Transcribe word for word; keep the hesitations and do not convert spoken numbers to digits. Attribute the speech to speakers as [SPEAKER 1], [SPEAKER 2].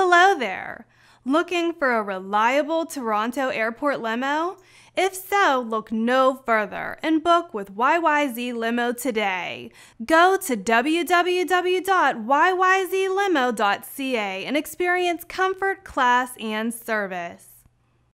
[SPEAKER 1] Hello there! Looking for a reliable Toronto airport limo? If so, look no further and book with Y Y Z Limo today. Go to w w w dot y y z limo dot c a and experience comfort, class, and service.